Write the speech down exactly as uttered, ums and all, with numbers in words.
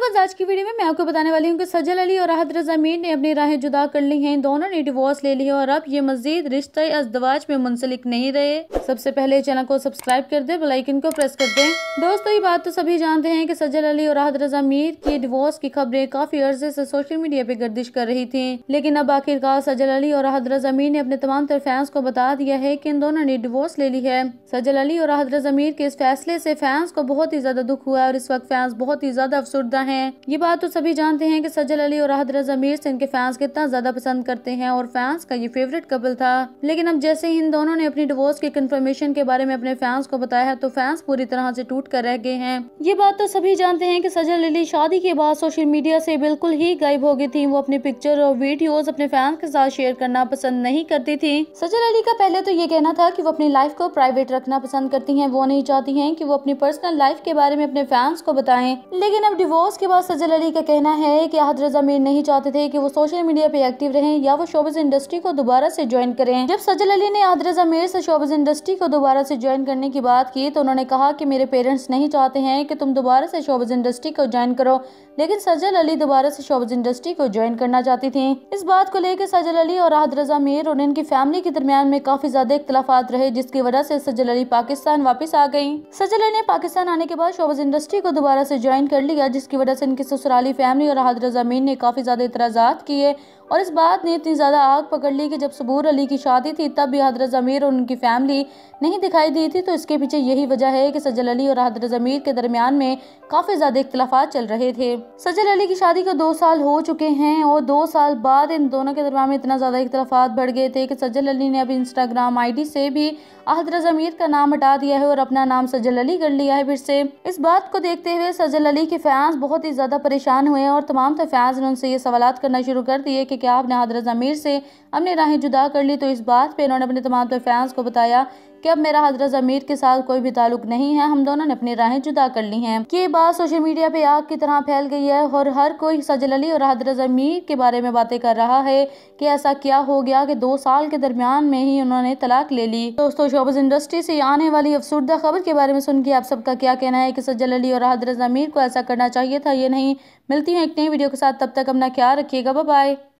Viewers, आज की video में मैं आपको बताने वाली हूँ कि सजल अली और राहत रज़ा मीर ने अपनी राहें जुदा कर ली हैं। दोनों ने डिवोर्स ले लिया और अब ये मजीद रिश्ते अज़दवाज में मुंसलिक नहीं रहे। सबसे पहले चैनल को सब्सक्राइब कर दे, बेल आइकन को प्रेस कर दें। दोस्तों, ये बात तो सभी जानते हैं कि सजल अली और राहत रज़ा मीर की डिवोर्स की खबरें काफी अर्से से सोशल मीडिया पे गर्दिश कर रही थी, लेकिन अब आखिरकार सजल अली और राहत रज़ा मीर ने अपने तमाम तर फैंस को बता दिया है कि इन दोनों ने डिवोर्स ले ली है। सजल अली और राहत रज़ा मीर के इस फैसले से फैंस को बहुत ही ज्यादा दुख हुआ है और इस वक्त फैंस बहुत ही ज्यादा अफसुर्दा हैं। ये बात तो सभी जानते हैं कि सजल अली और राहत रज़ा मीर से इनके फैंस कितना ज्यादा पसंद करते हैं और फैंस का ये फेवरेट कपल था। लेकिन अब जैसे ही इन दोनों ने अपनी डिवोर्स की कंफर्मेशन के बारे में अपने फैंस को बताया है तो फैंस पूरी तरह से टूट कर रह गए हैं। ये बात तो सभी जानते हैं कि सजल अली शादी के बाद सोशल मीडिया से बिल्कुल ही गायब हो गई थी। वो अपने पिक्चर और वीडियोस अपने फैंस के साथ शेयर करना पसंद नहीं करती थी। सजल अली का पहले तो ये कहना था कि वो अपनी लाइफ को प्राइवेट रखना पसंद करती हैं, वो नहीं चाहती हैं कि वो अपनी पर्सनल लाइफ के बारे में अपने फैंस को बताएं। लेकिन अब डिवोर्स के बाद सजल अली का कहना है कि राहत रज़ा मीर नहीं चाहते थे कि वो सोशल मीडिया पे एक्टिव रहें या वो शोबिज़ इंडस्ट्री को दोबारा से ज्वाइन करें। जब सजल अली ने राहत रज़ा मीर से शोबिज़ इंडस्ट्री को दोबारा से ज्वाइन करने की बात की तो उन्होंने कहा कि मेरे पेरेंट्स नहीं चाहते हैं कि तुम दोबारा से शोबिज़ इंडस्ट्री को ज्वाइन करो, लेकिन सजल अली दोबारा से शोबिज़ इंडस्ट्री को ज्वाइन करना चाहती थी। इस बात को लेकर सजल अली और राहत रज़ा मीर और इनकी फैमिली के दरमियान में काफी ज्यादा इख्तिलाफात रहे, जिसकी वजह से सजल अली पाकिस्तान वापस आ गयी। सजल अली ने पाकिस्तान आने के बाद शोबिज़ इंडस्ट्री को दोबारा से ज्वाइन कर लिया, जिसकी वजह से इनकी ससुराली फैमिली और राहत रज़ा मीर ने काफी ज्यादा इतराजात किए और इस बात ने इतनी ज्यादा आग पकड़ ली कि जब सबूर अली की शादी थी तब भी राहत रज़ा मीर और उनकी फैमिली नहीं दिखाई दी थी। तो इसके पीछे यही वजह है कि सजल अली और राहत रज़ा मीर के दरमियान में काफी ज्यादा इख्तिलाफात चल रहे थे। सजल अली की शादी को दो साल हो चुके हैं और दो साल बाद इन दोनों के दरमियान में इतना ज्यादा इख्तिलाफात बढ़ गए थे कि सजल अली ने अब इंस्टाग्राम आई डी से भी राहत रज़ा मीर का नाम हटा दिया है और अपना नाम सजल अली कर लिया है फिर से। इस बात को देखते हुए सजल अली के फैंस बहुत ही ज्यादा परेशान हुए और तमाम तो फैंस ने उनसे ये सवालात करना शुरू कर दिए कि क्या आपने राहत रज़ा मीर से अपनी राहें जुदा कर ली। तो इस बात पे उन्होंने अपने तमाम तो फैंस को बताया कि अब मेरा राहत रज़ा मीर के साथ कोई भी ताल्लुक नहीं है, हम दोनों ने अपनी राहें जुदा कर ली हैं। ये बात सोशल मीडिया पे आग की तरह फैल गई है और हर कोई सजल अली और राहत रज़ा मीर के बारे में बातें कर रहा है कि ऐसा क्या हो गया कि दो साल के दरमियान में ही उन्होंने तलाक ले ली। दोस्तों, शोबिज़ इंडस्ट्री से आने वाली अफसुर्दा खबर के बारे में सुन के आप सबका क्या कहना है कि सजल अली और राहत रज़ा मीर को ऐसा करना चाहिए था या नहीं। मिलती है एक नई वीडियो के साथ, तब तक अपना ख्याल रखिएगा। Bye bye.